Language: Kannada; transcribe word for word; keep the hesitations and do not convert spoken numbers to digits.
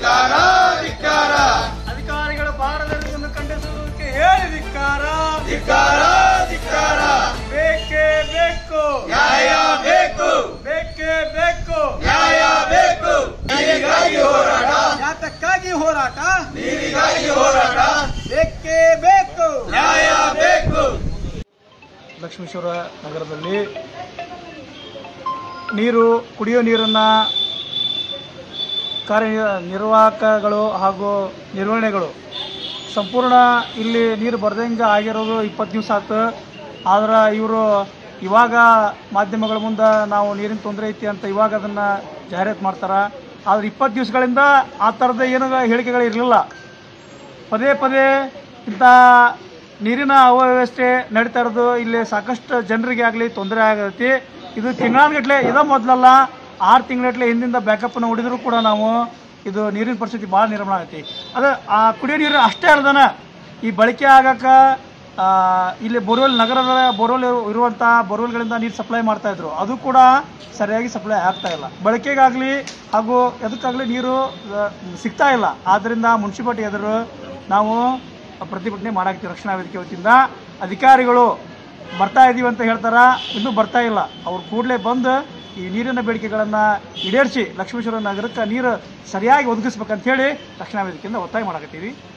ಧಿಕ್ಕಾರ ಧಿಕ್ಕಾರ ಅಧಿಕಾರಿಗಳ ಬಾರದನ್ನು ಖಂಡಿಸುವುದಕ್ಕೆ ಹೇಳಿ ಧಿಕ್ಕಾರ ಧಿಕ್ಕಾರ ಧಿಕ್ಕಾರ ಬೇಕೇ ಬೇಕು ನ್ಯಾಯ ಬೇಕು ಬೇಕೇ ಬೇಕು ನ್ಯಾಯ ಬೇಕು ನೀರಿಗಾಗಿ ಹೋರಾಟ ಯಾತಕ್ಕಾಗಿ ಹೋರಾಟ ನೀರಿಗಾಗಿ ಹೋರಾಟ ಬೇಕೇ ಬೇಕು ನ್ಯಾಯ ಬೇಕು ಲಕ್ಷ್ಮೇಶ್ವರ ನಗರದಲ್ಲಿ ನೀರು ಕುಡಿಯೋ ನೀರನ್ನು ಕಾರ್ಯನಿರ್ವಾಹಕಗಳು ಹಾಗೂ ನಿರ್ವಹಣೆಗಳು ಸಂಪೂರ್ಣ ಇಲ್ಲಿ ನೀರು ಬರ್ದಂಗೆ ಆಗಿರೋದು ಇಪ್ಪತ್ತು ದಿವಸ ಆಯ್ತು. ಆದ್ರೆ ಇವರು ಇವಾಗ ಮಾಧ್ಯಮಗಳ ಮುಂದೆ ನಾವು ನೀರಿನ ತೊಂದರೆ ಐತಿ ಅಂತ ಇವಾಗ ಅದನ್ನು ಜಾಹೀರಾತು ಮಾಡ್ತಾರೆ. ಆದರೆ ಇಪ್ಪತ್ತು ದಿವಸಗಳಿಂದ ಆ ಥರದ ಏನು ಹೇಳಿಕೆಗಳು ಇರಲಿಲ್ಲ. ಪದೇ ಪದೇ ಇಂಥ ನೀರಿನ ಅವ್ಯವಸ್ಥೆ ನಡೀತಾ ಇರೋದು ಇಲ್ಲಿ ಸಾಕಷ್ಟು ಜನರಿಗೆ ಆಗಲಿ ತೊಂದರೆ ಆಗೈತಿ. ಇದು ತಿಂಗಳಾನ್ಗಟ್ಲೆ ಇದ ಮೊದಲಲ್ಲ, ಆರು ತಿಂಗಳಗಟ್ಲೆ ಹಿಂದಿಂದ ಬ್ಯಾಕಪ್ನ ಹೊಡಿದ್ರು ಕೂಡ ನಾವು ಇದು ನೀರಿನ ಪರಿಸ್ಥಿತಿ ಭಾಳ ನಿರ್ಮಾಣ ಆಗೈತಿ. ಅದು ಆ ಕುಡಿಯೋ ನೀರು ಅಷ್ಟೇ ಅಲ್ದನ ಈ ಬಳಕೆ ಆಗಕ್ಕೆ ಇಲ್ಲಿ ಬೋರ್ವೆಲ್ ನಗರದ ಬೋರ್ವೆಲ್ ಇರುವಂಥ ಬೋರ್ವೆಲ್ಗಳಿಂದ ನೀರು ಸಪ್ಲೈ ಮಾಡ್ತಾಯಿದ್ರು, ಅದು ಕೂಡ ಸರಿಯಾಗಿ ಸಪ್ಲೈ ಆಗ್ತಾ ಇಲ್ಲ. ಬಳಕೆಗಾಗಲಿ ಹಾಗೂ ಎದಕ್ಕಾಗಲಿ ನೀರು ಸಿಗ್ತಾ ಇಲ್ಲ. ಆದ್ದರಿಂದ ಮುನ್ಸಿಪಾಲ್ಟಿ ಎದುರು ನಾವು ಪ್ರತಿಭಟನೆ ಮಾಡಾಕ್ತೀವಿ. ರಕ್ಷಣಾ ವೇದಿಕೆ ವತಿಯಿಂದ ಅಧಿಕಾರಿಗಳು ಬರ್ತಾ ಇದ್ದೀವಿ ಅಂತ ಹೇಳ್ತಾರ, ಇನ್ನೂ ಬರ್ತಾ ಇಲ್ಲ. ಅವ್ರು ಕೂಡಲೇ ಬಂದು ಈ ನೀರಿನ ಬೇಡಿಕೆಗಳನ್ನು ಈಡೇರಿಸಿ ಲಕ್ಷ್ಮೇಶ್ವರ ನಗರಕ್ಕೆ ನೀರು ಸರಿಯಾಗಿ ಒದಗಿಸ್ಬೇಕಂತ ಹೇಳಿ ರಕ್ಷಣಾ ವೇದಿಕೆಯಿಂದ ಒತ್ತಾಯ ಮಾಡಾಕತ್ತೀವಿ.